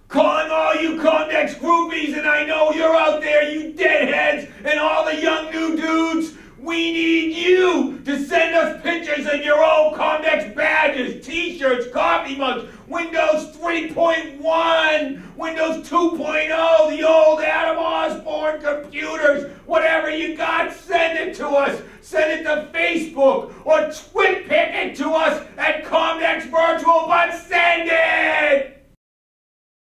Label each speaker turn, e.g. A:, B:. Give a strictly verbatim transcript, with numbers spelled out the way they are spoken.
A: calling all you COMDEX groupies, and I know you're out there, you deadheads, and all the young new dudes. We need you to send us pictures of your old COMDEX badges, t-shirts, coffee mugs, Windows three point one, Windows two point oh, the old Adam Osborne computers, whatever you got, send it to us. Send it to Facebook or twit pick it to us at COMDEXvirtual, but send it!